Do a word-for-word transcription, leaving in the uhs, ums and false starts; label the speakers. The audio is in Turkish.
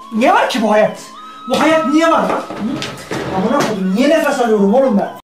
Speaker 1: Niye var ki bu hayat? Bu hayat niye var lan? Amına koydum, niye nefes alıyorum oğlum ben?